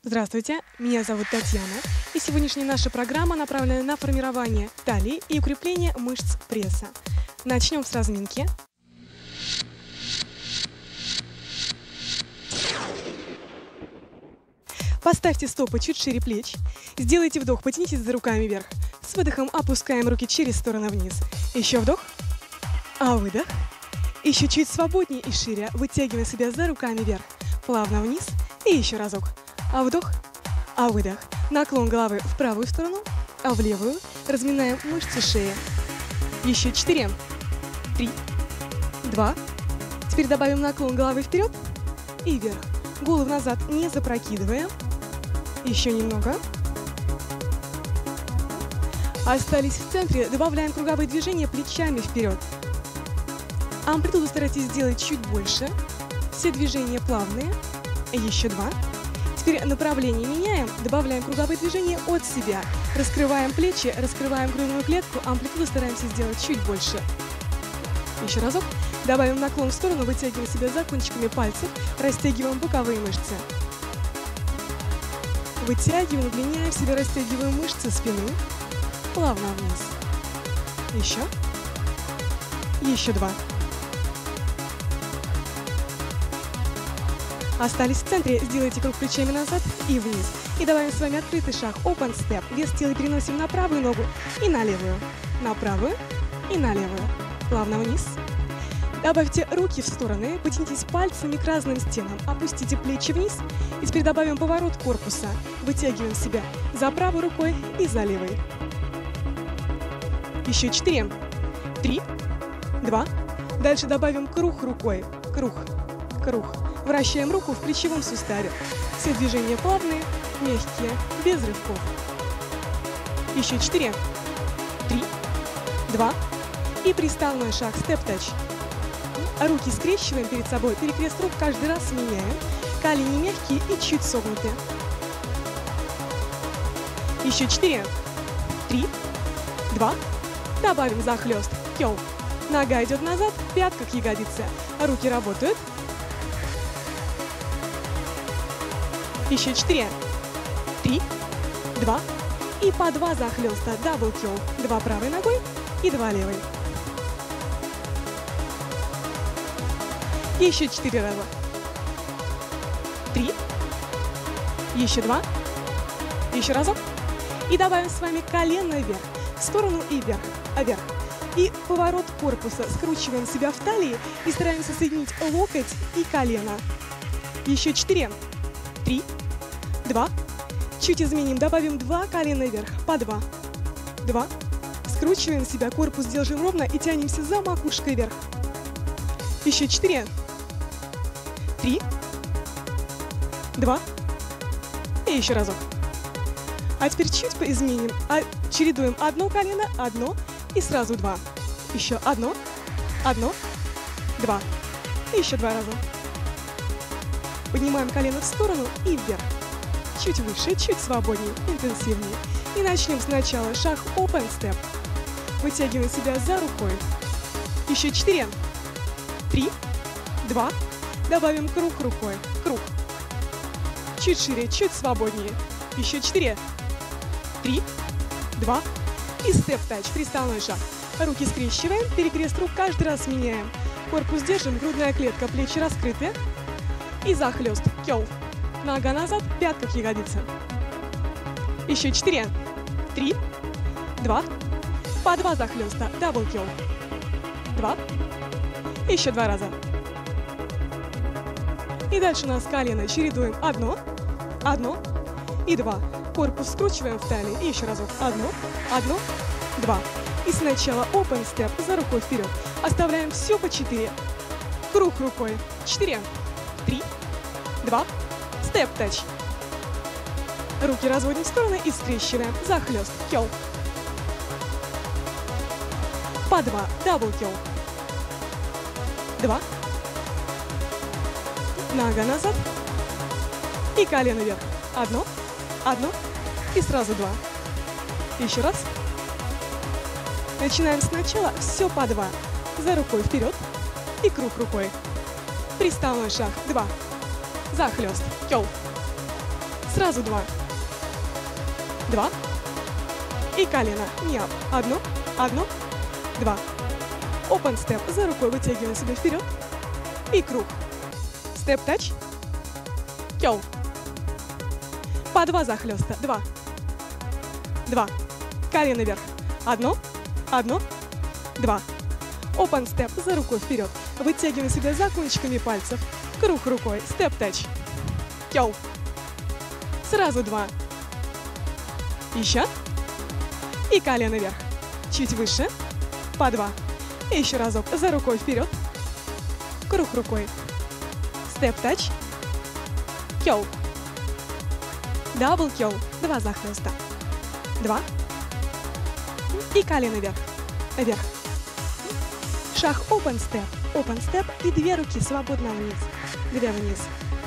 Здравствуйте, меня зовут Татьяна, и сегодняшняя наша программа направлена на формирование талии и укрепление мышц пресса. Начнем с разминки. Поставьте стопы чуть шире плеч. Сделайте вдох, потянитесь за руками вверх. С выдохом опускаем руки через стороны вниз. Еще вдох, а выдох. Еще чуть свободнее и шире, вытягивая себя за руками вверх. Плавно вниз и еще разок. А вдох, а выдох. Наклон головы в правую сторону, а в левую. Разминаем мышцы шеи. Еще 4, 3, 2. Теперь добавим наклон головы вперед и вверх. Голову назад не запрокидываем. Еще немного. Остались в центре. Добавляем круговые движения плечами вперед. Амплитуду старайтесь сделать чуть больше. Все движения плавные. Еще 2. Теперь направление меняем. Добавляем круговые движения от себя. Раскрываем плечи, раскрываем грудную клетку. Амплитуду стараемся сделать чуть больше. Еще разок. Добавим наклон в сторону, вытягиваем себя за кончиками пальцев. Растягиваем боковые мышцы. Вытягиваем, удлиняем себя, растягиваем мышцы спины. Плавно вниз. Еще. Еще 2. Остались в центре. Сделайте круг плечами назад и вниз. И добавим с вами открытый шаг. Open step. Вес тела переносим на правую ногу и на левую. На правую и на левую. Плавно вниз. Добавьте руки в стороны. Потянитесь пальцами к разным стенам. Опустите плечи вниз. И теперь добавим поворот корпуса. Вытягиваем себя за правой рукой и за левой. Еще 4, 3, 2. Дальше добавим круг рукой. Круг. Круг. Вращаем руку в плечевом суставе. Все движения плавные, мягкие, без рывков. Еще 4, 3, 2. И приставной шаг, степ-тач. Руки скрещиваем перед собой, перекрест рук каждый раз меняем. Колени мягкие и чуть согнутые. Еще 4, 3, 2. Добавим захлест. Кёл. Нога идет назад, пятка к ягодице. Руки работают. Еще 4, 3, 2. И по 2 захлеста. Дабл килл. 2 правой ногой и 2 левой. Еще 4 раза. 3. Еще 2. Еще разок. И добавим с вами колено вверх. В сторону и вверх. Вверх. И поворот корпуса. Скручиваем себя в талии и стараемся соединить локоть и колено. Еще 4, 3, 2. Чуть изменим. Добавим 2 колена вверх. По 2. 2. Скручиваем себя. Корпус держим ровно и тянемся за макушкой вверх. Еще 4, 3, 2. И еще разок. А теперь чуть поизменим. Чередуем одно колено, одно и сразу 2. Еще одно, 2. И еще 2 раза. Поднимаем колено в сторону и вверх. Чуть выше, чуть свободнее, интенсивнее. И начнем сначала. Шаг open step. Вытягиваем себя за рукой. Еще 4, 3, 2. Добавим круг рукой. Круг. Чуть шире, чуть свободнее. Еще 4, 3, 2. И степ-тач, приставной шаг. Руки скрещиваем, перекрест рук каждый раз меняем. Корпус держим, грудная клетка, плечи раскрыты. И захлест. Кёл. Нога назад, пятка к ягодице. Еще 4, 3, 2. По 2 захлеста. Дабл килл. 2. Еще 2 раза. И дальше у нас колено чередуем. Одно и 2. Корпус скручиваем в талии. И еще разок. Одно, 2. И сначала open step за рукой вперед. Оставляем все по 4. Круг рукой. 4, 3, 2. Степ-тач. Руки разводим в стороны и скрещиваем. Захлест. Кёл. По 2. Дабл килл. 2. Нога назад. И колено вверх. Одно. И сразу 2. Еще раз. Начинаем сначала. Все по 2. За рукой вперед. И круг рукой. Приставной шаг. 2. Захлест. Кёл. Сразу 2. 2. И колено. Не ап. 1, 1, 2. Open step. За рукой вытягиваем себя вперед. И круг. Step touch. Кёл. По 2 захлёста. 2. 2. Колено вверх. 1, 1, 2. Open step. За рукой вперед. Вытягиваем себя за кончиками пальцев. Круг рукой. Step touch. Кёл. Сразу 2. Еще. И колено вверх. Чуть выше. По 2. И еще разок. За рукой вперед. Круг рукой. Step touch. Кёл. Дабл кёл. 2 захлёста. 2. И колено вверх. Вверх. Шаг open step. Open step. И 2 руки свободно вниз. 2 вниз.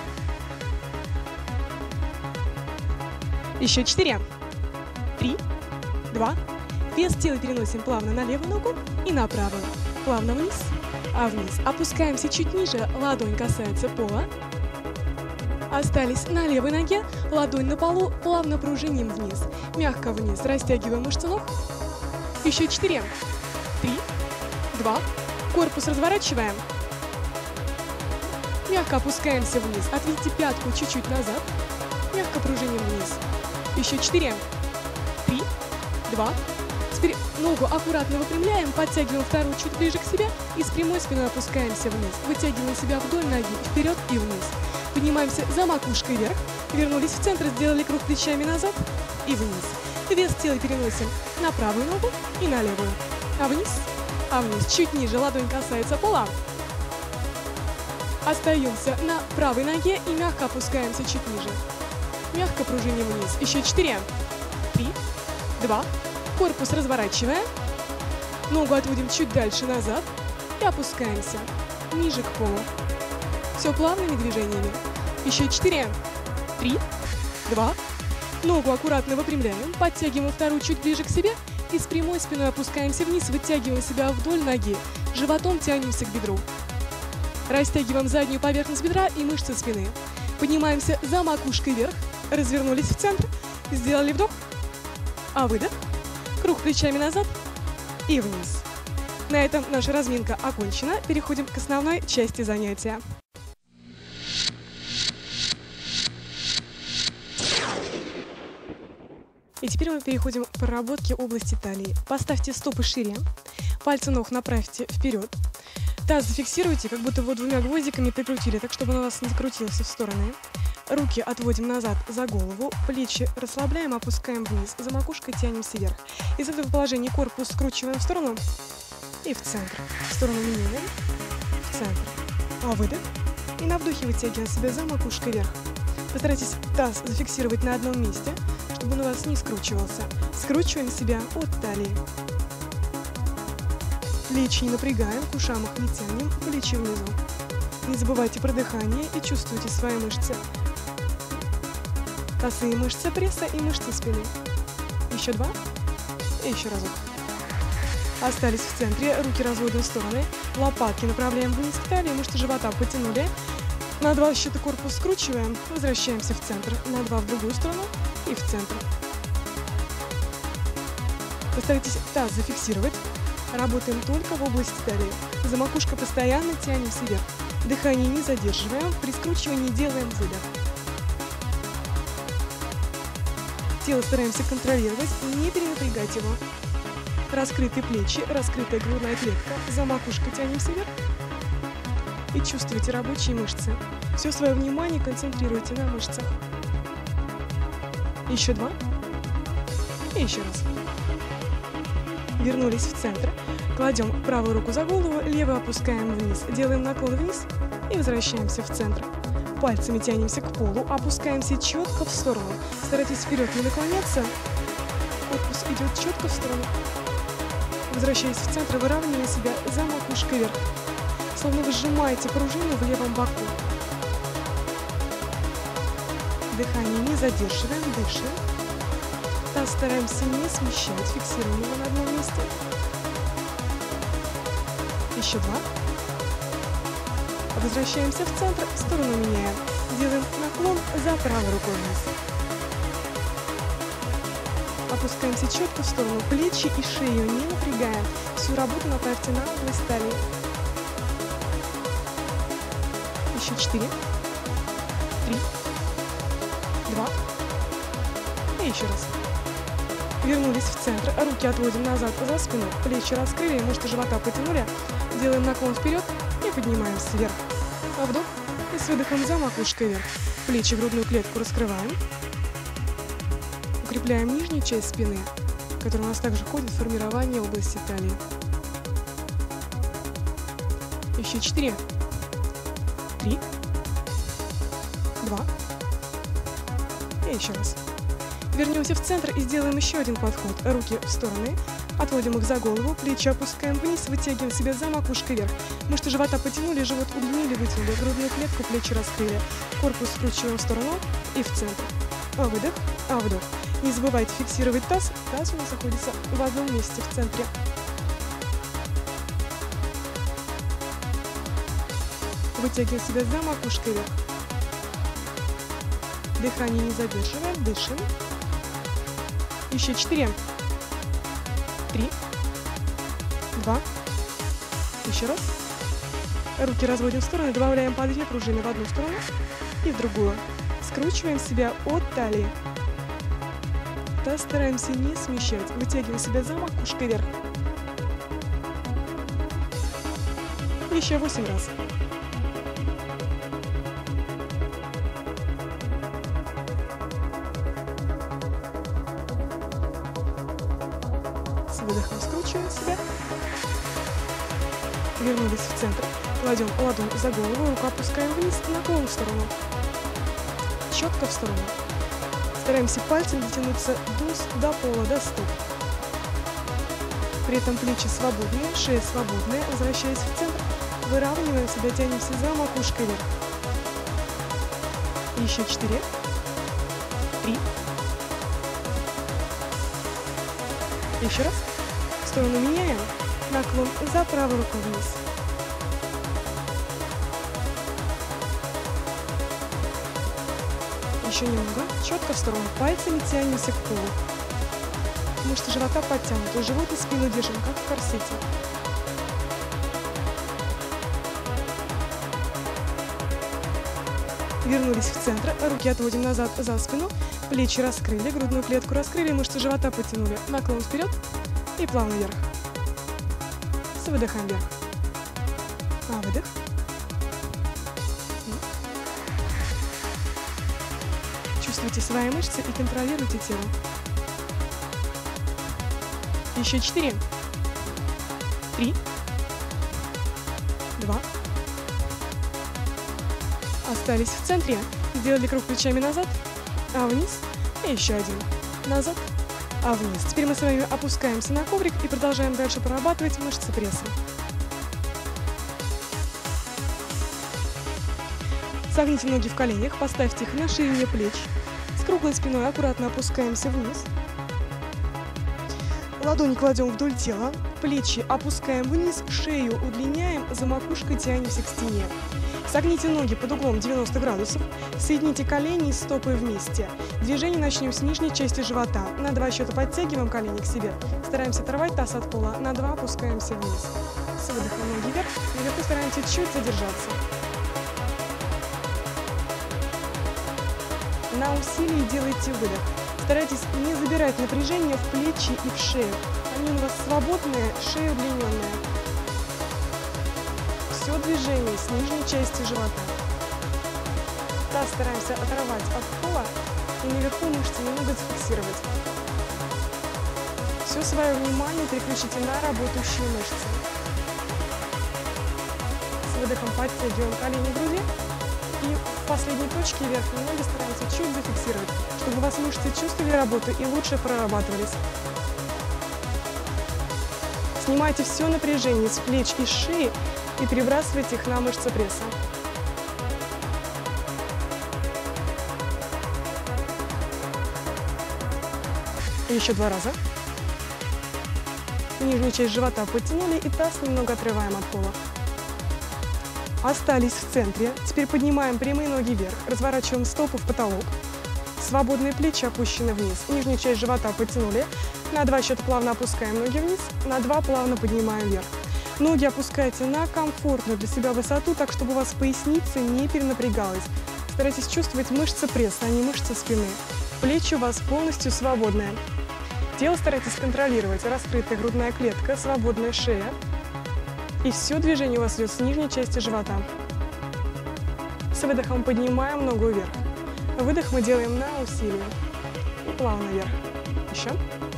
Еще 4. 3. 2. Вес тела переносим плавно на левую ногу и на правую. Плавно вниз, а вниз. Опускаемся чуть ниже, ладонь касается пола. Остались на левой ноге, ладонь на полу, плавно пружиним вниз. Мягко вниз, растягиваем мышцы ног. Еще 4. 3. 2. Корпус разворачиваем. Мягко опускаемся вниз. Отведите пятку чуть-чуть назад. Мягко пружиним вниз. Еще 4. 3. 2. Теперь ногу аккуратно выпрямляем, подтягиваем вторую чуть ближе к себе и с прямой спиной опускаемся вниз. Вытягиваем себя вдоль ноги, вперед и вниз. Поднимаемся за макушкой вверх, вернулись в центр, сделали круг плечами назад и вниз. Вес тела переносим на правую ногу и на левую. А вниз, чуть ниже, ладонь касается пола. Остаемся на правой ноге и мягко опускаемся чуть ниже. Мягко пружиним вниз. Еще 4. 3. 2. Корпус разворачиваем. Ногу отводим чуть дальше назад. И опускаемся ниже к полу. Все плавными движениями. Еще 4. 3. 2. Ногу аккуратно выпрямляем. Подтягиваем вторую чуть ближе к себе. И с прямой спиной опускаемся вниз. Вытягиваем себя вдоль ноги. Животом тянемся к бедру. Растягиваем заднюю поверхность бедра и мышцы спины. Поднимаемся за макушкой вверх. Развернулись в центр. Сделали вдох. А выдох. Круг плечами назад и вниз. На этом наша разминка окончена. Переходим к основной части занятия. И теперь мы переходим к проработке области талии. Поставьте стопы шире, пальцы ног направьте вперед. Таз зафиксируйте, как будто его 2 гвоздиками прикрутили, так чтобы он у вас не закрутился в стороны. Руки отводим назад за голову, плечи расслабляем, опускаем вниз, за макушкой тянемся вверх. Из этого положения корпус скручиваем в сторону и в центр. В сторону меняем, в центр. А выдох. И на вдохе вытягиваем себя за макушкой вверх. Постарайтесь таз зафиксировать на одном месте, чтобы он у вас не скручивался. Скручиваем себя от талии. Плечи не напрягаем, к ушам их не тянем, плечи внизу. Не забывайте про дыхание и чувствуйте свои мышцы. Косые мышцы пресса и мышцы спины. Еще 2. И еще разок. Остались в центре, руки разводим в стороны. Лопатки направляем вниз к талии, мышцы живота потянули. На 2 счета корпус скручиваем, возвращаемся в центр. На 2 в другую сторону и в центр. Постарайтесь таз зафиксировать. Работаем только в области талии. За макушкой постоянно тянемся вверх. Дыхание не задерживаем, при скручивании делаем выдох. Тело стараемся контролировать, не перенапрягать его. Раскрытые плечи, раскрытая грудная клетка. За макушкой тянемся вверх. И чувствуйте рабочие мышцы. Все свое внимание концентрируйте на мышцах. Еще 2. И еще раз. Вернулись в центр. Кладем правую руку за голову, левую опускаем вниз. Делаем наклон вниз и возвращаемся в центр. Пальцами тянемся к полу, опускаемся четко в сторону. Старайтесь вперед не наклоняться. Корпус идет четко в сторону. Возвращаясь в центр, выравнивая себя за макушкой вверх. Словно вы сжимаете пружину в левом боку. Дыхание не задерживаем, дышим. Таз стараемся не смещать, фиксируем его на одном месте. Еще 2. Возвращаемся в центр, в сторону меняем. Делаем наклон за правой рукой вниз. опускаемся четко в сторону, плечи и шею не напрягаем. Всю работу направьте на область талии. Еще 4, 3, 2. И еще раз. Вернулись в центр, руки отводим назад за спину, плечи раскрыли, мышцы живота потянули. Делаем наклон вперед и поднимаемся вверх. Вдох и с выдохом за макушкой вверх. Плечи, грудную клетку раскрываем. Укрепляем нижнюю часть спины, которая у нас также входит в формирование области талии. Еще 4, 3, 2. И еще раз. Вернемся в центр и сделаем еще один подход. Руки в стороны, отводим их за голову, плечи опускаем вниз, вытягиваем себя за макушкой вверх. Мышцы живота потянули, живот удлинили, вытянули, грудную клетку, плечи раскрыли. Корпус скручиваем в сторону и в центр. Выдох, вдох. Не забывайте фиксировать таз. Таз у нас находится в одном месте в центре. Вытягиваем себя за макушкой вверх. Дыхание не задерживаем, дышим. Еще 4, 3, 2. Еще раз. Руки разводим в стороны, добавляем по 2 пружины в одну сторону и в другую. Скручиваем себя от талии. Таз стараемся не смещать. Вытягиваем себя за макушкой вверх. Еще 8 раз. С выдохом скручиваем себя. Вернулись в центр. Кладем ладонь за голову, руку опускаем вниз, наклон в сторону. Четко в сторону. Стараемся пальцем дотянуться до пола, до стоп. При этом плечи свободные, шея свободная. Возвращаясь в центр, выравниваем себя, тянемся за макушкой вверх. Еще 4, 3. Еще раз. Сторону меняем. Наклон за правую руку вниз. Еще немного. Четко в сторону. Пальцами тянемся к полу. Мышцы живота подтянуты. Живот и спину держим, как в корсете. Вернулись в центр. Руки отводим назад за спину. Плечи раскрыли, грудную клетку раскрыли, мышцы живота потянули. Наклон вперед и плавно вверх. С выдохом вверх. Выдох. Чувствуйте свои мышцы и контролируйте тело. Еще 4, 3, 2. Остались в центре. Сделали круг плечами назад, вниз. И еще один. Назад, вниз. Теперь мы с вами опускаемся на коврик и продолжаем дальше прорабатывать мышцы пресса. Согните ноги в коленях, поставьте их на ширине плеч. С круглой спиной аккуратно опускаемся вниз. Ладони кладем вдоль тела, плечи опускаем вниз, шею удлиняем, за макушкой тянемся к стене. Согните ноги под углом 90 градусов, соедините колени и стопы вместе. Движение начнем с нижней части живота. На 2 счета подтягиваем колени к себе. Стараемся оторвать таз от пола. На 2 опускаемся вниз. С выдохом ноги вверх. Наверху стараемся чуть задержаться. На усилии делайте выдох. Старайтесь не забирать напряжение в плечи и в шею. Они у вас свободные, шея удлиненная. Все движение с нижней части живота. Таз стараемся оторвать от пола и наверху мышцы немного зафиксировать. Все свое внимание переключите на работающие мышцы. С выдохом подтягиваем колени к груди. И в последней точке верхней ноги стараемся чуть зафиксировать, чтобы у вас мышцы чувствовали работу и лучше прорабатывались. Снимайте все напряжение с плеч и шеи и перебрасывайте их на мышцы пресса. И еще 2 раза. Нижнюю часть живота подтянули и таз немного отрываем от пола. Остались в центре. Теперь поднимаем прямые ноги вверх, разворачиваем стопы в потолок. свободные плечи опущены вниз. Нижнюю часть живота потянули. На 2 счета плавно опускаем ноги вниз. На 2 плавно поднимаем вверх. Ноги опускайте на комфортную для себя высоту, так чтобы у вас поясница не перенапрягалась. Старайтесь чувствовать мышцы пресса, а не мышцы спины. Плечи у вас полностью свободные. Тело старайтесь контролировать. Раскрытая грудная клетка, свободная шея. И все движение у вас идет с нижней части живота. С выдохом поднимаем ногу вверх. Выдох мы делаем на усилие. И плавно вверх. Еще.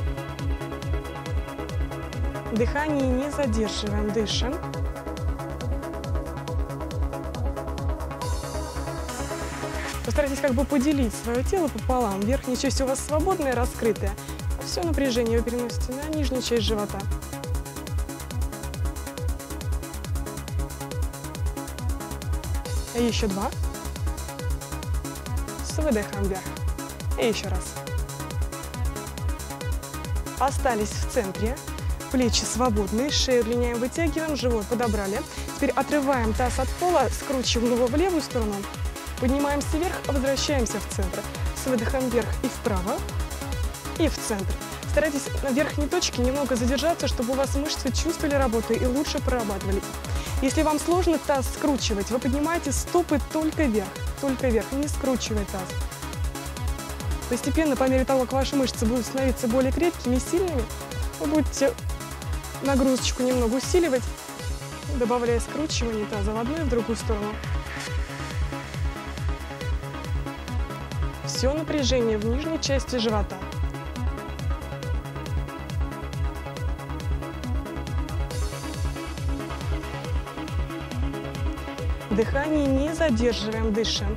Дыхание не задерживаем, дышим. Постарайтесь как бы поделить свое тело пополам. Верхняя часть у вас свободная, раскрытая. А все напряжение вы переносите на нижнюю часть живота. И еще 2. С выдохом вверх. И еще раз. Остались в центре. Плечи свободные, шею удлиняем, вытягиваем, живот подобрали. Теперь отрываем таз от пола, скручиваем его в левую сторону. Поднимаемся вверх, возвращаемся в центр. С выдохом вверх и вправо, и в центр. Старайтесь на верхней точке немного задержаться, чтобы у вас мышцы чувствовали работу и лучше прорабатывали. Если вам сложно таз скручивать, вы поднимаете стопы только вверх, не скручивая таз. Постепенно, по мере того, как ваши мышцы будут становиться более крепкими и сильными, вы будете нагрузочку немного усиливать, добавляя скручивание таза в одну и в другую сторону. Все напряжение в нижней части живота. Дыхание не задерживаем, дышим.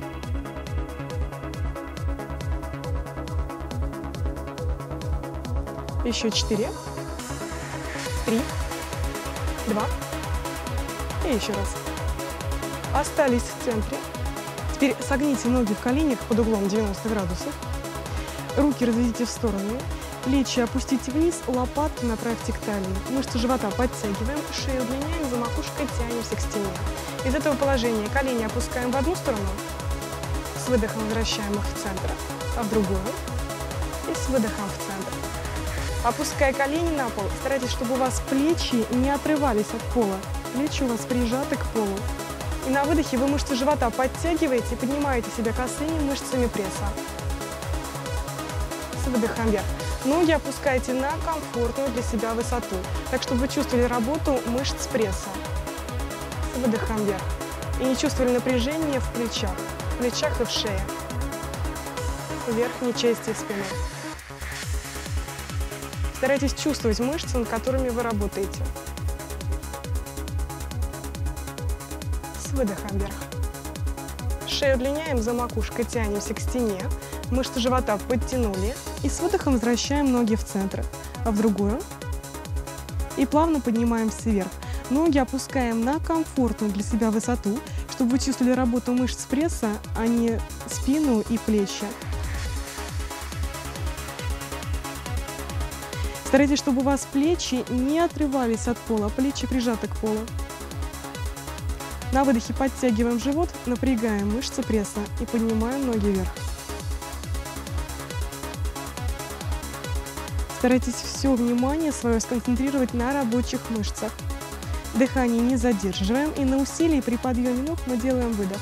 Еще 4, 3, 2 и еще раз. Остались в центре. Теперь согните ноги в коленях под углом 90 градусов. Руки разведите в стороны. Плечи опустите вниз, лопатки направьте к талии. Мышцы живота подтягиваем, шею удлиняем, за макушкой тянемся к стене. Из этого положения колени опускаем в одну сторону, с выдохом возвращаем их в центр, а в другую, и с выдохом в центр. Опуская колени на пол, старайтесь, чтобы у вас плечи не отрывались от пола. Плечи у вас прижаты к полу. И на выдохе вы мышцы живота подтягиваете и поднимаете себя косыми мышцами пресса. С выдохом вверх. Ноги опускайте на комфортную для себя высоту, так чтобы вы чувствовали работу мышц пресса. С выдохом вверх. И не чувствовали напряжения в плечах и в шее, в верхней части спины. Старайтесь чувствовать мышцы, над которыми вы работаете. С выдохом вверх. Шею удлиняем, за макушкой тянемся к стене. Мышцы живота подтянули. И с выдохом возвращаем ноги в центр, а в другую. И плавно поднимаемся вверх. Ноги опускаем на комфортную для себя высоту, чтобы вы чувствовали работу мышц пресса, а не спину и плечи. Старайтесь, чтобы у вас плечи не отрывались от пола, плечи прижаты к полу. На выдохе подтягиваем живот, напрягаем мышцы пресса и поднимаем ноги вверх. Старайтесь все внимание свое сконцентрировать на рабочих мышцах. Дыхание не задерживаем, и на усилии при подъеме ног мы делаем выдох.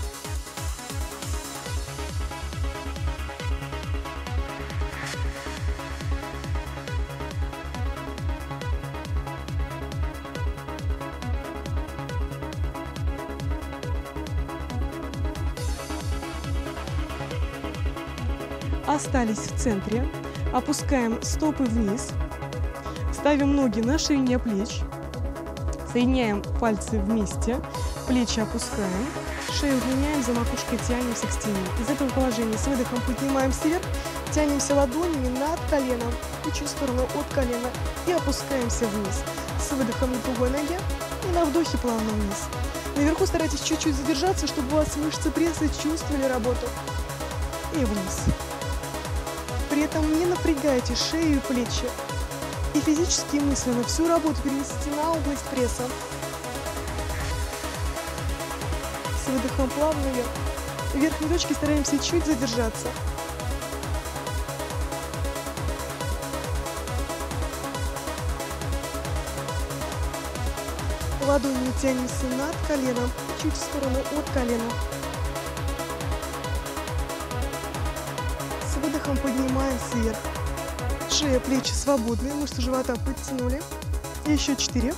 Остались в центре. Опускаем стопы вниз. Ставим ноги на ширине плеч. Соединяем пальцы вместе. Плечи опускаем. Шею удлиняем, за макушкой тянемся к стене. Из этого положения с выдохом поднимаемся вверх. Тянемся ладонями над коленом. И чуть в сторону от колена. И опускаемся вниз. С выдохом на другой ноге. И на вдохе плавно вниз. Наверху старайтесь чуть-чуть задержаться, чтобы у вас мышцы пресса чувствовали работу. И вниз. При этом не напрягайте шею и плечи. И физически и мысленно всю работу перенесите на область пресса. С выдохом плавно вверх. В верхней точке стараемся чуть задержаться. Ладонью тянемся над коленом, чуть в сторону от колена. С выдохом поднимаемся вверх. Шея, плечи свободные, мышцы живота подтянули. Еще 4,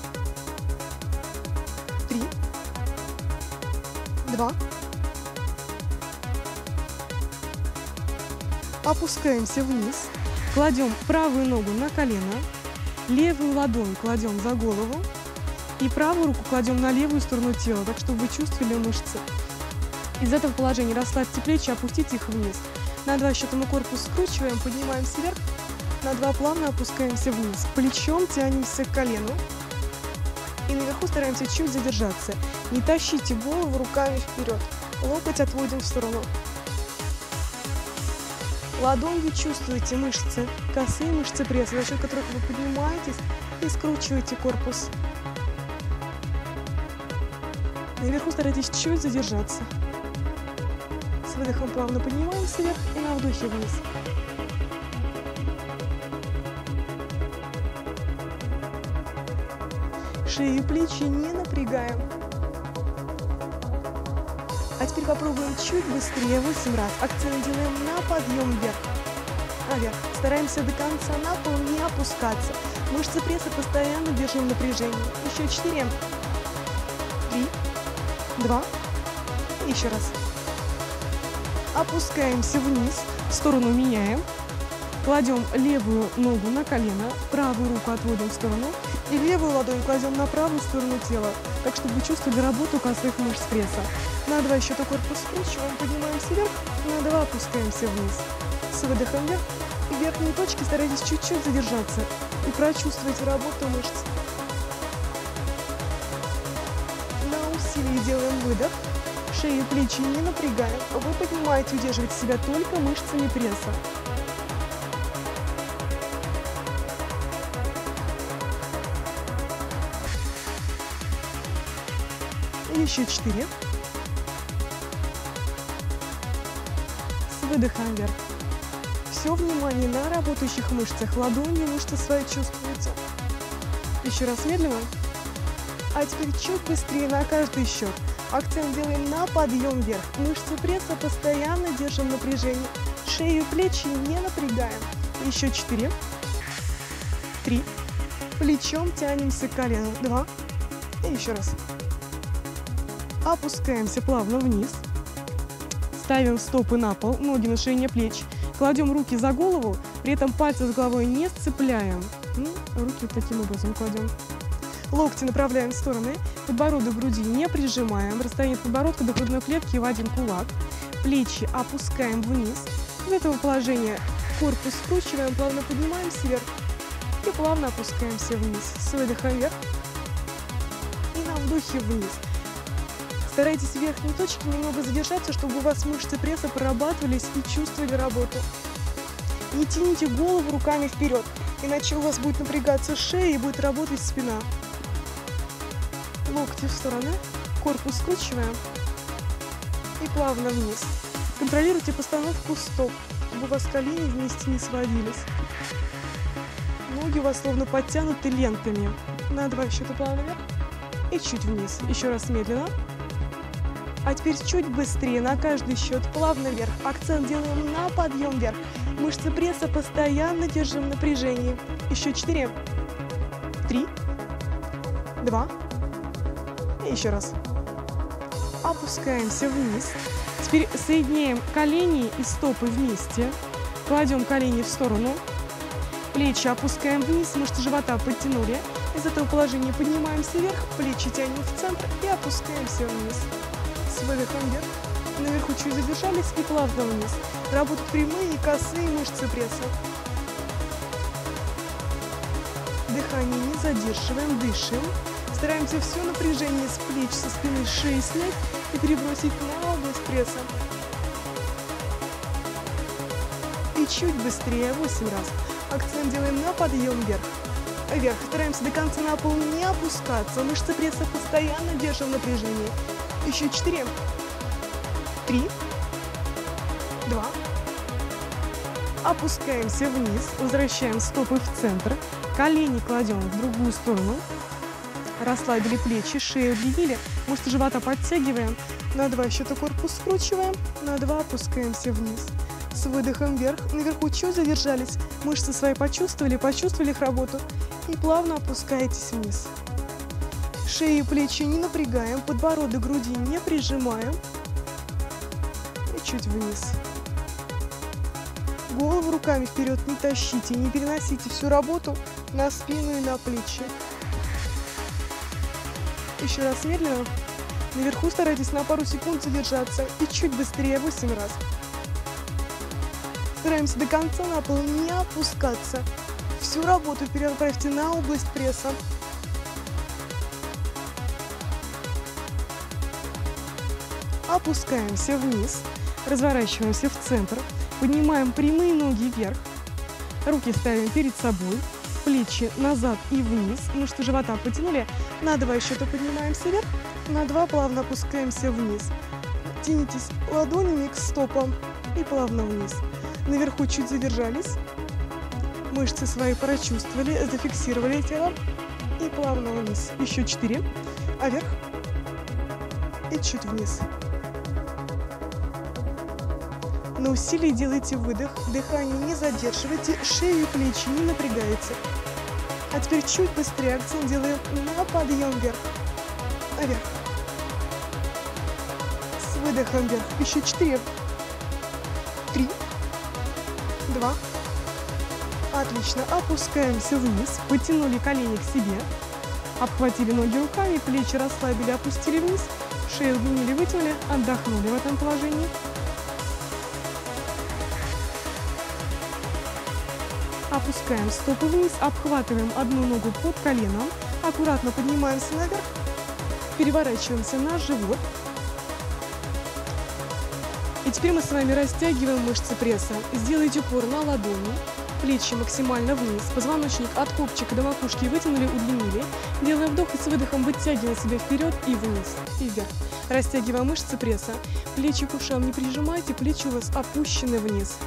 3, 2. Опускаемся вниз. Кладем правую ногу на колено. Левую ладонь кладем за голову. И правую руку кладем на левую сторону тела, так чтобы вы чувствовали мышцы. Из этого положения расслабьте плечи, опустите их вниз. На 2 счета мы корпус скручиваем, поднимаемся вверх. На 2 плавно опускаемся вниз. Плечом тянемся к колену. И наверху стараемся чуть задержаться. Не тащите голову руками вперед. Локоть отводим в сторону. Ладонью чувствуете мышцы, косые мышцы пресса, за счет которых вы поднимаетесь и скручиваете корпус. Наверху старайтесь чуть задержаться. С выдохом плавно поднимаемся вверх и на вдохе вниз. Шею и плечи не напрягаем. А теперь попробуем чуть быстрее, 8 раз. Акцент делаем на подъем вверх. Наверх. Стараемся до конца на пол не опускаться. Мышцы пресса постоянно держим в напряжении. Еще 4, 3, 2. Еще раз. Опускаемся вниз. Сторону меняем. Кладем левую ногу на колено. Правую руку отводим в сторону. И левую ладонь кладем на правую сторону тела. Так, чтобы вы чувствовали работу косых мышц пресса. На 2 счета корпус скручиваем, поднимаемся вверх. На 2 опускаемся вниз. С выдохом вверх. И в верхней точке старайтесь чуть-чуть задержаться. И прочувствуйте работу мышц. На усилии делаем выдох. Шею и плечи не напрягаем. Вы поднимаете, удерживаете себя только мышцами пресса. Еще 4. С выдохом вверх. Все внимание на работающих мышцах. Ладони мышцы свои чувствуете. Еще раз медленно. А теперь чуть быстрее на каждый счет. Акцент делаем на подъем вверх. Мышцы пресса постоянно держим напряжение. Шею и плечи не напрягаем. Еще 4, 3. Плечом тянемся к колену. 2. И еще раз. Опускаемся плавно вниз. Ставим стопы на пол, ноги на ширине плеч. Кладем руки за голову, при этом пальцы с головой не сцепляем. Руки вот таким образом кладем. Локти направляем в стороны. Подбородок к груди не прижимаем. Расстояние от подбородка до грудной клетки в 1 кулак. Плечи опускаем вниз. В этого положения корпус скручиваем, плавно поднимаемся вверх. И плавно опускаемся вниз. С выдохом вверх. И на вдохе вниз. Старайтесь в верхней точке немного задержаться, чтобы у вас мышцы пресса прорабатывались и чувствовали работу. Не тяните голову руками вперед, иначе у вас будет напрягаться шея и будет работать спина. Локти в стороны, корпус скручиваем и плавно вниз. Контролируйте постановку стоп, чтобы у вас колени вместе не сводились. Ноги у вас словно подтянуты лентами. На 2 счета плавно вверх и чуть вниз. Еще раз медленно. А теперь чуть быстрее, на каждый счет, плавно вверх. Акцент делаем на подъем вверх. Мышцы пресса постоянно держим в напряжении. Еще 4, 3, 2. И еще раз. Опускаемся вниз. Теперь соединяем колени и стопы вместе. Кладем колени в сторону. Плечи опускаем вниз, мышцы живота подтянули. Из этого положения поднимаемся вверх, плечи тянем в центр и опускаемся вниз. С выдохом вверх. Наверху чуть задержались и плавно вниз. Работают прямые и косые мышцы пресса. Дыхание не задерживаем, дышим. Стараемся все напряжение с плеч, со спины, шеи снять и перебросить на область пресса. И чуть быстрее, 8 раз. Акцент делаем на подъем вверх. Вверх. Стараемся до конца на пол не опускаться. Мышцы пресса постоянно держим в напряжении. Еще 4, 3, 2. Опускаемся вниз. Возвращаем стопы в центр. Колени кладем в другую сторону. Расслабили плечи, шею удлинили, мышцы живота подтягиваем. На 2 счета корпус скручиваем, на 2 опускаемся вниз. С выдохом вверх, наверху чуть задержались, мышцы свои почувствовали их работу и плавно опускаетесь вниз. Шею и плечи не напрягаем, подбородок к груди не прижимаем и чуть вниз. Голову руками вперед не тащите, не переносите всю работу на спину и на плечи. Еще раз медленно. Наверху старайтесь на пару секунд задержаться и чуть быстрее 8 раз. Стараемся до конца на пол не опускаться. Всю работу перенаправьте на область пресса. Опускаемся вниз, разворачиваемся в центр, поднимаем прямые ноги вверх, руки ставим перед собой, плечи назад и вниз, мышцы живота потянули, на 2 счета поднимаемся вверх, на 2 плавно опускаемся вниз. Тянитесь ладонями к стопам и плавно вниз. Наверху чуть задержались, мышцы свои прочувствовали, зафиксировали тело и плавно вниз. Еще 4, а вверх и чуть вниз. На усилии делайте выдох, дыхание не задерживайте, шею и плечи не напрягайте. А теперь чуть быстрее акцент делаем на подъем вверх, а вверх. С выдохом вверх. Еще 4, 3, 2. Отлично. Опускаемся вниз, потянули колени к себе, обхватили ноги руками, плечи расслабили, опустили вниз, шею удлинили, вытянули, отдохнули в этом положении. Опускаем стопы вниз, обхватываем одну ногу под коленом, аккуратно поднимаемся наверх, переворачиваемся на живот. И теперь мы с вами растягиваем мышцы пресса. Сделайте упор на ладони, плечи максимально вниз, позвоночник от копчика до макушки вытянули, удлинили. Делаем вдох и с выдохом вытягиваем себя вперед и вниз, и вверх. Растягиваем мышцы пресса. Плечи к ушам не прижимайте, плечи у вас опущены вниз.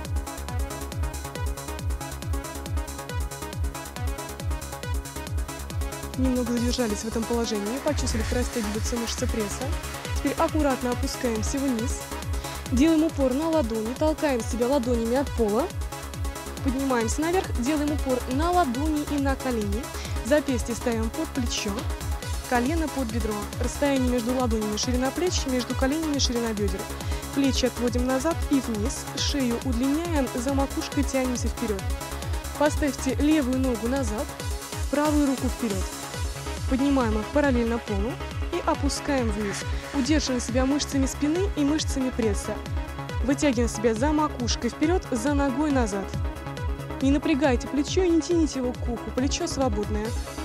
Немного задержались в этом положении, почувствовали, как растягиваются мышцы пресса. Теперь аккуратно опускаемся вниз. Делаем упор на ладони, толкаем себя ладонями от пола. Поднимаемся наверх, делаем упор на ладони и на колени. Запястье ставим под плечо, колено под бедро. Расстояние между ладонями ширина плеч, между коленями ширина бедер. Плечи отводим назад и вниз, шею удлиняем, за макушкой тянемся вперед. Поставьте левую ногу назад, правую руку вперед. Поднимаем их параллельно полу и опускаем вниз. Удерживаем себя мышцами спины и мышцами пресса. Вытягиваем себя за макушкой вперед, за ногой назад. Не напрягайте плечо и не тяните его к уху, плечо свободное.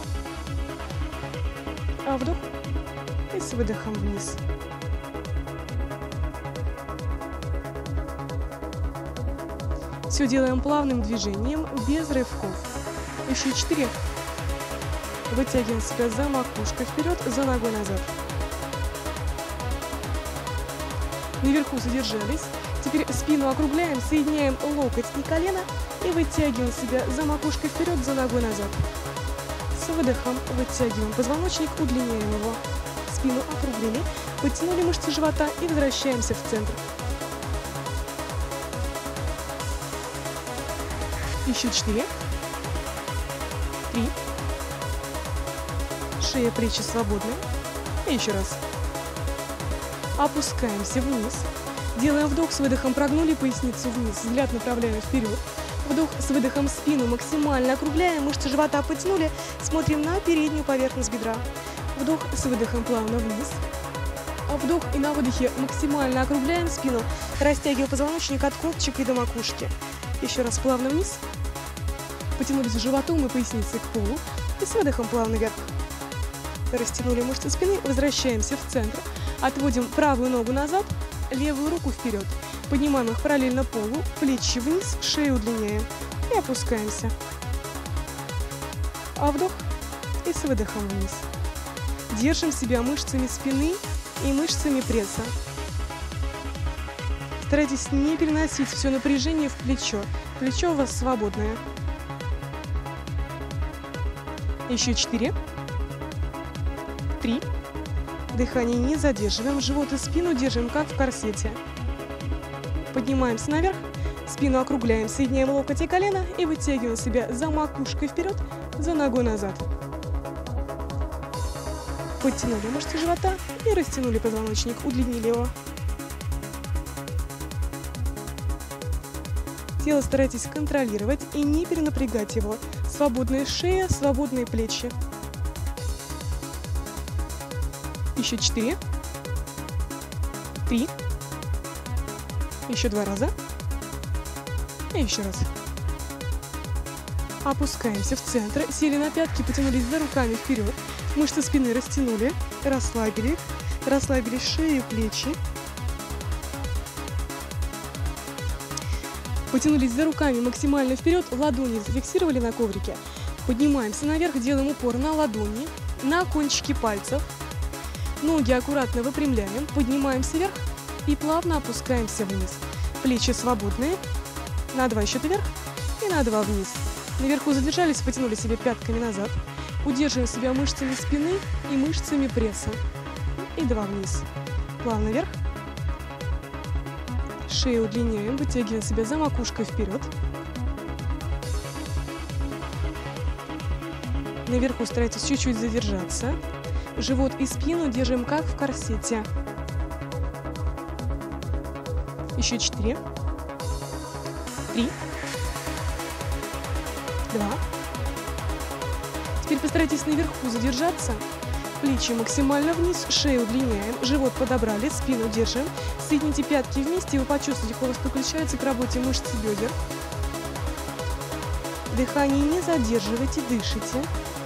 А вдох и с выдохом вниз. Все делаем плавным движением, без рывков. Еще 4. Вытягиваем себя за макушкой вперед, за ногой назад. Наверху задержались. Теперь спину округляем, соединяем локоть и колено и вытягиваем себя за макушкой вперед, за ногой назад. С выдохом вытягиваем позвоночник, удлиняем его. Спину округлили, подтянули мышцы живота и возвращаемся в центр. Еще 4, 3. Шея, плечи свободны. И еще раз. Опускаемся вниз. Делаем вдох, с выдохом прогнули поясницу вниз. Взгляд направляем вперед. Вдох, с выдохом спину максимально округляем. Мышцы живота потянули. Смотрим на переднюю поверхность бедра. Вдох, с выдохом плавно вниз. Вдох и на выдохе максимально округляем спину. Растягивая позвоночник от копчика и до макушки. Еще раз плавно вниз. Потянулись животом и поясницей к полу. И с выдохом плавно вверх. Растянули мышцы спины, возвращаемся в центр. Отводим правую ногу назад, левую руку вперед. Поднимаем их параллельно полу, плечи вниз, шею удлиняем. И опускаемся. А вдох и с выдохом вниз. Держим себя мышцами спины и мышцами пресса. Старайтесь не переносить все напряжение в плечо. Плечо у вас свободное. Еще 4, 3. Дыхание не задерживаем, живот и спину держим, как в корсете. Поднимаемся наверх, спину округляем, соединяем локоть и колено и вытягиваем себя за макушкой вперед, за ногой назад. Подтянули мышцы живота и растянули позвоночник, удлинили его. Тело старайтесь контролировать и не перенапрягать его. Свободная шея, свободные плечи. Еще 4. 3. Еще 2 раза. И еще раз. Опускаемся в центр, сели на пятки, потянулись за руками вперед. Мышцы спины растянули, расслабили шею, плечи. Потянулись за руками максимально вперед, ладони зафиксировали на коврике. Поднимаемся наверх, делаем упор на ладони, на кончики пальцев. Ноги аккуратно выпрямляем, поднимаемся вверх и плавно опускаемся вниз. Плечи свободные, на 2 счета вверх и на 2 вниз. Наверху задержались, потянули себя пятками назад. Удерживаем себя мышцами спины и мышцами пресса. И 2 вниз. Плавно вверх. Шею удлиняем, вытягиваем себя за макушкой вперед. Наверху старайтесь чуть-чуть задержаться. Живот и спину держим, как в корсете. Еще 4. 3. 2. Теперь постарайтесь наверху задержаться. Плечи максимально вниз, шею удлиняем, живот подобрали, спину держим. Соедините пятки вместе, и вы почувствуете, холод подключается к работе мышц бедер. Дыхание не задерживайте, дышите.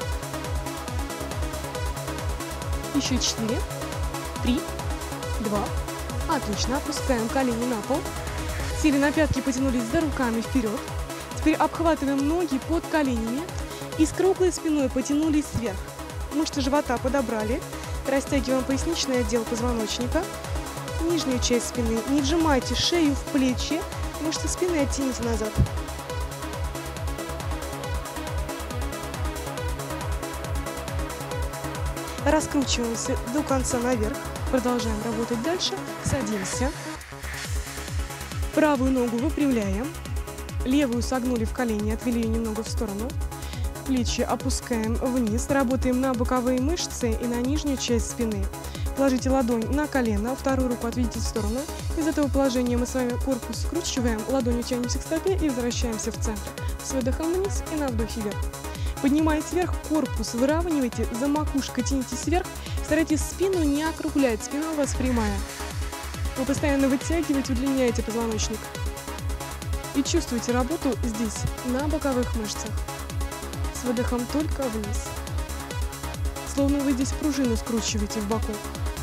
Еще 4, 3, 2. Отлично. Опускаем колени на пол. Сели на пятки, потянулись за руками вперед. Теперь обхватываем ноги под коленями и с круглой спиной потянулись вверх. Мышцы живота подобрали. Растягиваем поясничный отдел позвоночника. Нижнюю часть спины. Не вжимайте шею в плечи. Мышцы спины оттяните назад. Раскручиваемся до конца наверх. Продолжаем работать дальше. Садимся. Правую ногу выпрямляем. Левую согнули в колени, отвели ее немного в сторону. Плечи опускаем вниз. Работаем на боковые мышцы и на нижнюю часть спины. Положите ладонь на колено, вторую руку отведите в сторону. Из этого положения мы с вами корпус скручиваем, ладонью тянемся к стопе и возвращаемся в центр. С выдохом вниз и на вдохе вверх. Поднимаясь вверх, корпус выравнивайте, за макушкой тянитесь вверх. Старайтесь спину не округлять, спина у вас прямая. Вы постоянно вытягиваете, удлиняете позвоночник. И чувствуете работу здесь, на боковых мышцах. С выдохом только вниз. Словно вы здесь пружину скручиваете в боку.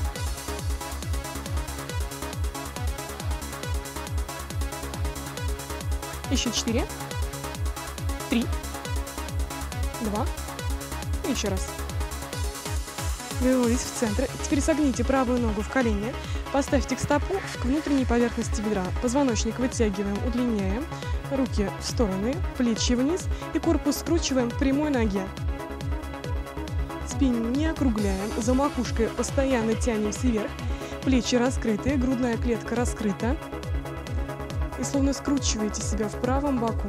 Еще 4, 3, 2. И еще раз. Вернулись в центр. Теперь согните правую ногу в колени. Поставьте к стопу, к внутренней поверхности бедра. Позвоночник вытягиваем, удлиняем. Руки в стороны, плечи вниз. И корпус скручиваем к прямой ноге. Спину не округляем. За макушкой постоянно тянемся вверх. Плечи раскрыты, грудная клетка раскрыта. И словно скручиваете себя в правом боку.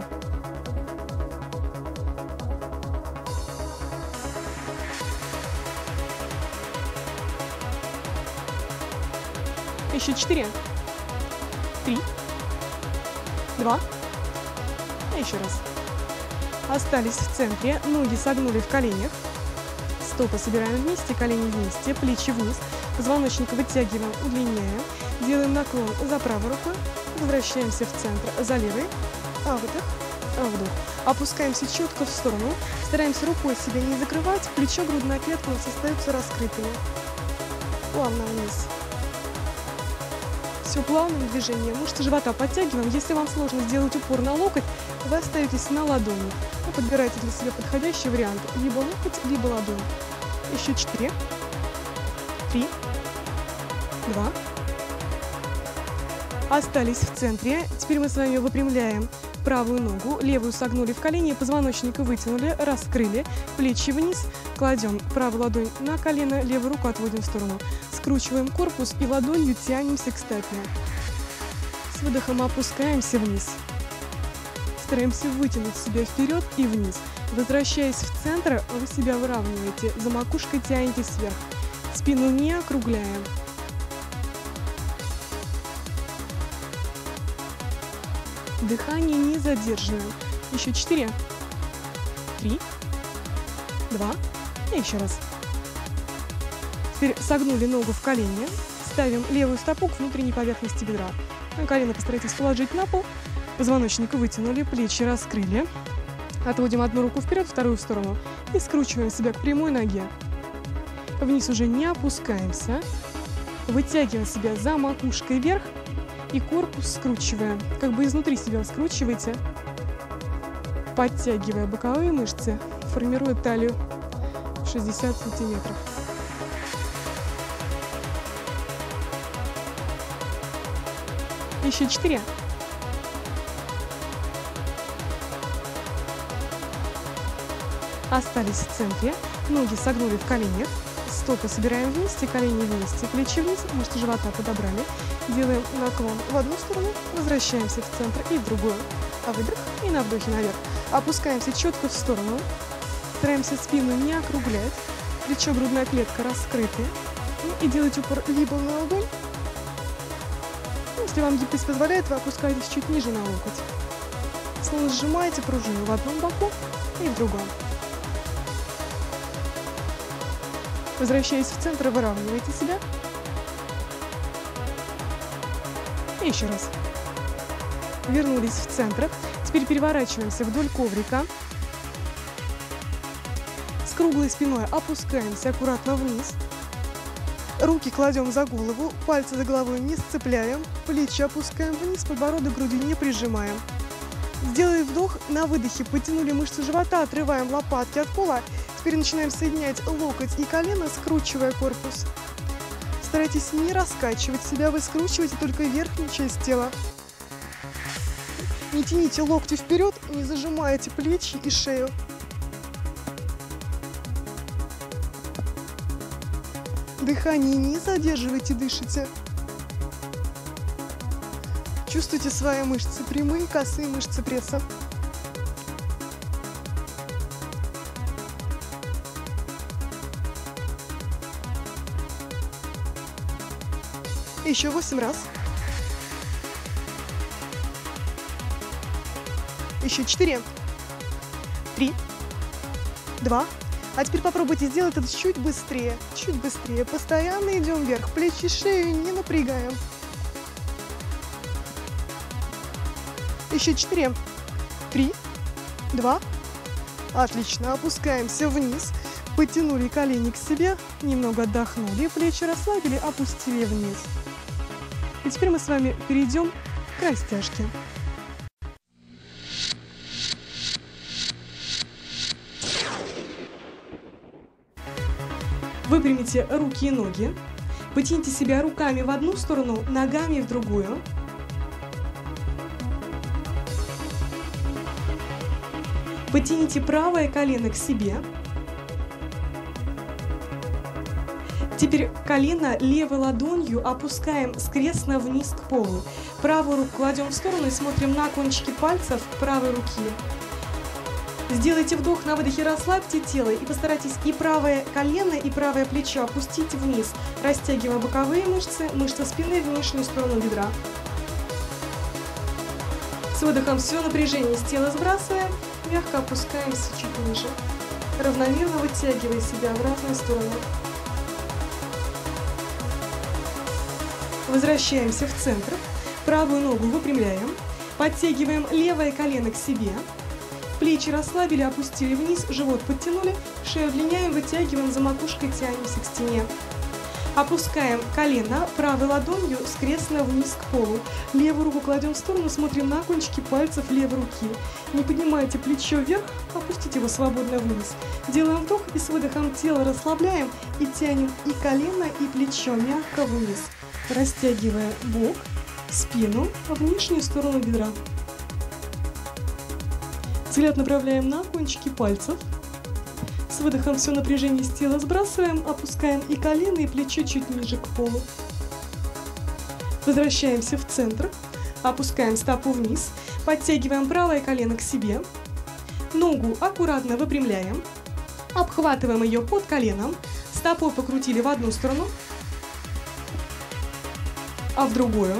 Еще 4, 3, 2. И еще раз. Остались в центре. Ноги согнули в коленях. Стопы собираем вместе, колени вместе, плечи вниз. Позвоночник вытягиваем, удлиняем. Делаем наклон за правой рукой. Возвращаемся в центр за левой. Выдох, вдох. Опускаемся четко в сторону. Стараемся рукой себя не закрывать. Плечо, грудная клетка у нас остаются раскрытыми. Плавно вниз. Все плавным движением. Мышцы живота подтягиваем. Если вам сложно сделать упор на локоть, вы остаетесь на ладони. Вы подбираете для себя подходящий вариант. Либо локоть, либо ладонь. Еще 4, 3, 2. Остались в центре. Теперь мы с вами выпрямляем правую ногу, левую согнули в колени, позвоночник вытянули, раскрыли, плечи вниз, кладем правую ладонь на колено, левую руку отводим в сторону. Скручиваем корпус и ладонью тянемся к стопе. С выдохом опускаемся вниз. Стараемся вытянуть себя вперед и вниз. Возвращаясь в центр, вы себя выравниваете, за макушкой тянетесь вверх. Спину не округляем. Дыхание не задерживаем. Еще 4, 3, 2 и еще раз. Теперь согнули ногу в колени. Ставим левую стопу к внутренней поверхности бедра. Колено постарайтесь положить на пол. Позвоночник вытянули, плечи раскрыли. Отводим одну руку вперед, вторую в сторону. И скручиваем себя к прямой ноге. Вниз уже не опускаемся. Вытягиваем себя за макушкой вверх. И корпус скручиваем. Как бы изнутри себя скручивайте. Подтягивая боковые мышцы, формируя талию 60 сантиметров. Еще 4. Остались в центре. Ноги согнули в коленях. Стопы собираем вместе, колени вместе, плечи вниз, мышцы живота подобрали. Делаем наклон в одну сторону, возвращаемся в центр и в другую. А выдох и на вдохе наверх. Опускаемся четко в сторону. Стараемся спину не округлять. Плечо, грудная клетка раскрыты. И делать упор либо на ладонь. Если вам гибкость позволяет, вы опускаетесь чуть ниже на локоть. Словно сжимаете пружину в одном боку и в другом. Возвращаясь в центр, выравнивайте себя. И еще раз. Вернулись в центр. Теперь переворачиваемся вдоль коврика. С круглой спиной опускаемся аккуратно вниз. Руки кладем за голову, пальцы за головой не сцепляем, плечи опускаем вниз, подбородок к груди не прижимаем. Сделали вдох, на выдохе потянули мышцы живота, отрываем лопатки от пола. Теперь начинаем соединять локоть и колено, скручивая корпус. Старайтесь не раскачивать себя, вы скручиваете только верхнюю часть тела. Не тяните локти вперед, не зажимайте плечи и шею. Дыхание не задерживайте, дышите. Чувствуйте свои мышцы, прямые, косые мышцы пресса. Еще 8 раз. Еще 4, 3, 2. А теперь попробуйте сделать это чуть быстрее. Чуть быстрее. Постоянно идем вверх. Плечи, шею не напрягаем. Еще 4, 3, 2. Отлично. Опускаемся вниз. Потянули колени к себе. Немного отдохнули. Плечи расслабили, опустили вниз. И теперь мы с вами перейдем к растяжке. Выпрямите руки и ноги. Потяните себя руками в одну сторону, ногами в другую. Потяните правое колено к себе. Теперь колено левой ладонью опускаем скрестно вниз к полу. Правую руку кладем в сторону и смотрим на кончики пальцев правой руки. Сделайте вдох, на выдохе расслабьте тело и постарайтесь и правое колено, и правое плечо опустить вниз, растягивая боковые мышцы, мышцы спины в нижнюю сторону бедра. С выдохом все напряжение с тела сбрасываем, мягко опускаемся чуть ниже, равномерно вытягивая себя в разные стороны. Возвращаемся в центр, правую ногу выпрямляем, подтягиваем левое колено к себе, плечи расслабили, опустили вниз, живот подтянули, шею удлиняем, вытягиваем, за макушкой тянемся к стене. Опускаем колено правой ладонью скрестно вниз к полу. Левую руку кладем в сторону, смотрим на кончики пальцев левой руки. Не поднимайте плечо вверх, опустите его свободно вниз. Делаем вдох и с выдохом тело расслабляем и тянем и колено, и плечо мягко вниз, растягивая бок, спину в нижнюю сторону бедра. Взгляд направляем на кончики пальцев. С выдохом все напряжение с тела сбрасываем, опускаем и колено, и плечо чуть ниже к полу. Возвращаемся в центр, опускаем стопу вниз, подтягиваем правое колено к себе, ногу аккуратно выпрямляем, обхватываем ее под коленом, стопой покрутили в одну сторону, а в другую.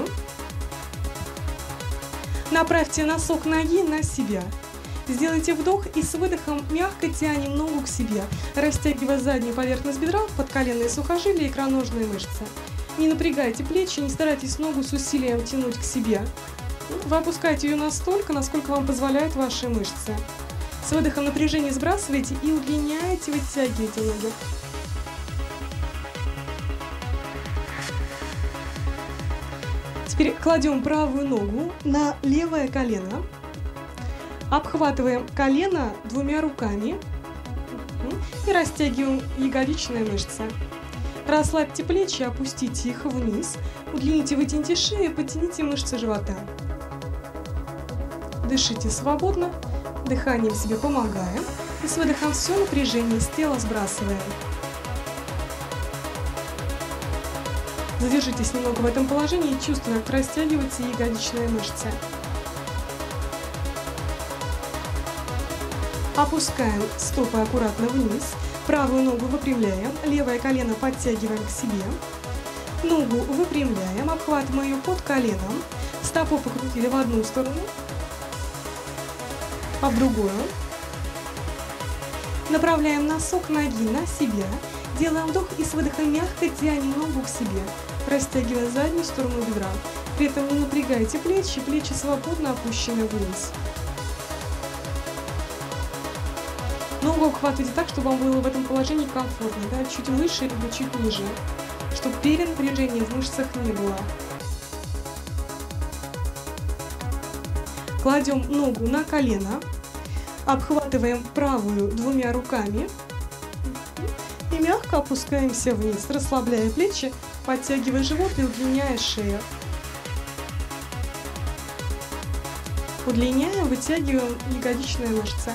Направьте носок ноги на себя. Сделайте вдох и с выдохом мягко тянем ногу к себе, растягивая заднюю поверхность бедра, подколенные сухожилия и икроножные мышцы. Не напрягайте плечи, не старайтесь ногу с усилием тянуть к себе. Вы опускаете ее настолько, насколько вам позволяют ваши мышцы. С выдохом напряжение сбрасывайте и удлиняете, вытягиваете ноги. Теперь кладем правую ногу на левое колено. Обхватываем колено двумя руками и растягиваем ягодичные мышцы. Расслабьте плечи, опустите их вниз, удлините, вытяните шею, потяните мышцы живота. Дышите свободно, дыханием себе помогаем и с выдохом все напряжение с тела сбрасываем. Задержитесь немного в этом положении и чувствуйте, как растягиваются ягодичные мышцы. Опускаем стопы аккуратно вниз, правую ногу выпрямляем, левое колено подтягиваем к себе, ногу выпрямляем, обхватываем ее под коленом, стопу покрутили в одну сторону, а в другую. Направляем носок ноги на себя, делаем вдох и с выдохом мягко тянем ногу к себе, растягивая заднюю сторону бедра. При этом не напрягайте плечи, плечи свободно опущены вниз. Ногу обхватывайте так, чтобы вам было в этом положении комфортно, да? Чуть выше либо чуть ниже, чтобы перенапряжения в мышцах не было. Кладем ногу на колено, обхватываем правую двумя руками и мягко опускаемся вниз, расслабляя плечи, подтягивая живот и удлиняя шею. Удлиняем, вытягиваем ягодичные мышцы.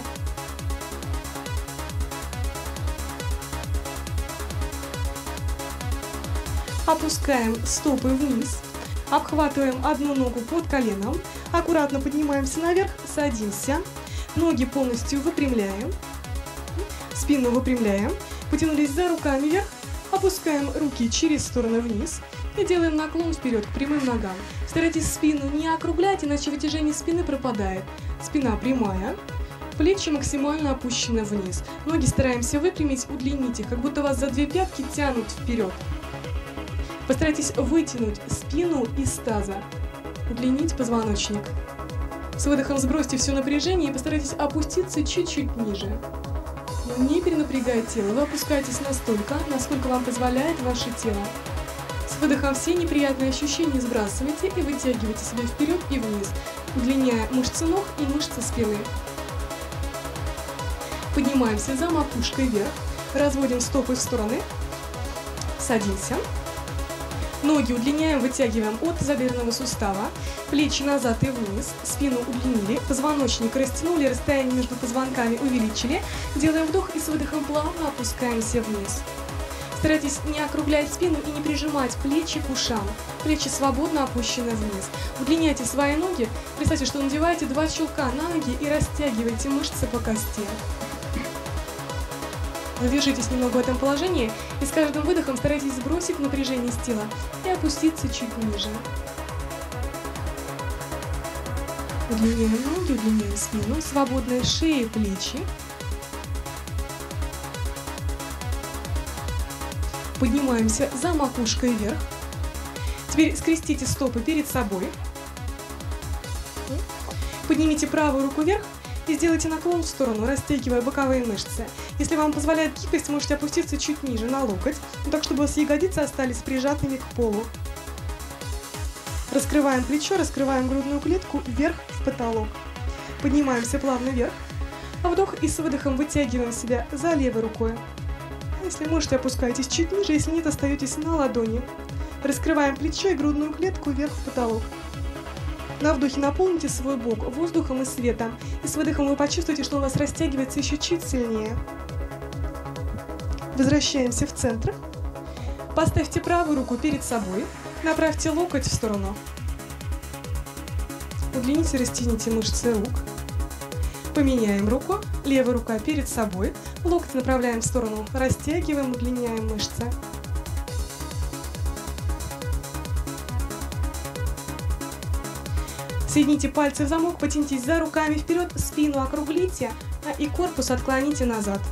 Опускаем стопы вниз, обхватываем одну ногу под коленом, аккуратно поднимаемся наверх, садимся, ноги полностью выпрямляем, спину выпрямляем, потянулись за руками вверх, опускаем руки через стороны вниз и делаем наклон вперед к прямым ногам. Старайтесь спину не округлять, иначе вытяжение спины пропадает. Спина прямая, плечи максимально опущены вниз, ноги стараемся выпрямить, удлинить их, как будто вас за две пятки тянут вперед. Постарайтесь вытянуть спину из таза, удлинить позвоночник. С выдохом сбросьте все напряжение и постарайтесь опуститься чуть-чуть ниже. Но не перенапрягайте тело, вы опускаетесь настолько, насколько вам позволяет ваше тело. С выдохом все неприятные ощущения сбрасывайте и вытягивайте себя вперед и вниз, удлиняя мышцы ног и мышцы спины. Поднимаемся за макушкой вверх, разводим стопы в стороны, садимся. Ноги удлиняем, вытягиваем от тазобедренного сустава, плечи назад и вниз, спину удлинили, позвоночник растянули, расстояние между позвонками увеличили. Делаем вдох и с выдохом плавно опускаемся вниз. Старайтесь не округлять спину и не прижимать плечи к ушам. Плечи свободно опущены вниз. Удлиняйте свои ноги. Представьте, что надеваете 2 чулка на ноги и растягивайте мышцы по кости. Задержитесь немного в этом положении и с каждым выдохом старайтесь сбросить напряжение с тела и опуститься чуть ниже. Удлиняем ноги, удлиняем спину, свободная шея и плечи. Поднимаемся за макушкой вверх. Теперь скрестите стопы перед собой. Поднимите правую руку вверх и сделайте наклон в сторону, растягивая боковые мышцы. Если вам позволяет гибкость, можете опуститься чуть ниже, на локоть, так, чтобы у вас ягодицы остались прижатыми к полу. Раскрываем плечо, раскрываем грудную клетку вверх в потолок. Поднимаемся плавно вверх. А вдох и с выдохом вытягиваем себя за левой рукой. Если можете, опускайтесь чуть ниже, если нет, остаетесь на ладони. Раскрываем плечо и грудную клетку вверх в потолок. На вдохе наполните свой бок воздухом и светом. И с выдохом вы почувствуете, что у вас растягивается еще чуть сильнее. Возвращаемся в центр. Поставьте правую руку перед собой. Направьте локоть в сторону. Удлините и растяните мышцы рук. Поменяем руку. Левая рука перед собой. Локоть направляем в сторону. Растягиваем, удлиняем мышцы. Соедините пальцы в замок, потянитесь за руками вперед, спину округлите и корпус отклоните назад.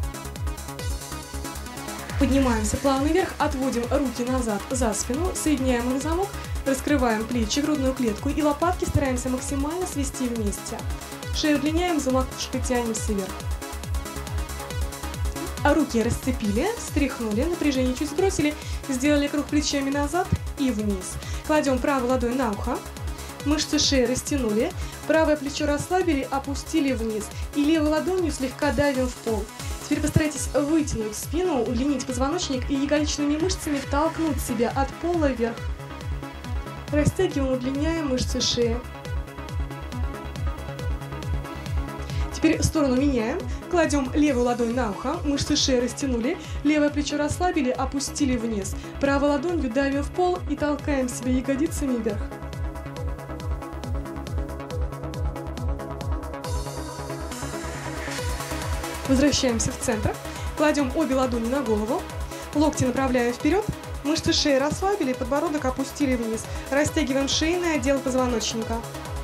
Поднимаемся плавно вверх, отводим руки назад за спину, соединяем их в замок, раскрываем плечи, грудную клетку и лопатки стараемся максимально свести вместе. Шею удлиняем, за макушкой тянемся вверх. Руки расцепили, встряхнули, напряжение чуть сбросили, сделали круг плечами назад и вниз. Кладем правую ладонь на ухо. Мышцы шеи растянули, правое плечо расслабили, опустили вниз и левой ладонью слегка давим в пол. Теперь постарайтесь вытянуть спину, удлинить позвоночник и ягодичными мышцами толкнуть себя от пола вверх. Растягиваем, удлиняем мышцы шеи. Теперь сторону меняем. Кладем левую ладонь на ухо, мышцы шеи растянули, левое плечо расслабили, опустили вниз. Правой ладонью давим в пол и толкаем себя ягодицами вверх. Возвращаемся в центр. Кладем обе ладони на голову. Локти направляем вперед. Мышцы шеи расслабили, подбородок опустили вниз. Растягиваем шейный отдел позвоночника.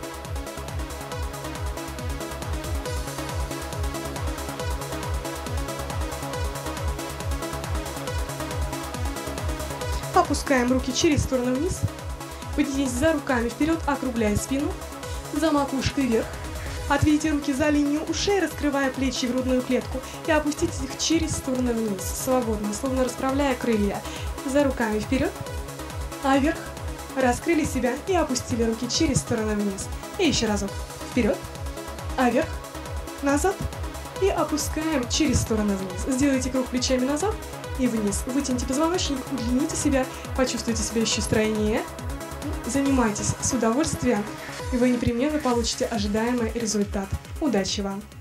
Опускаем руки через сторону вниз. Потянитесь за руками вперед, округляя спину. За макушкой вверх. Отведите руки за линию ушей, раскрывая плечи и грудную клетку, и опустите их через стороны вниз, свободно, словно расправляя крылья. За руками вперед, а вверх. Раскрыли себя и опустили руки через стороны вниз. И еще разок. Вперед, а вверх, назад и опускаем через стороны вниз. Сделайте круг плечами назад и вниз. Вытяните позвоночник, удлините себя, почувствуйте себя еще стройнее. Занимайтесь с удовольствием, и вы непременно получите ожидаемый результат. Удачи вам!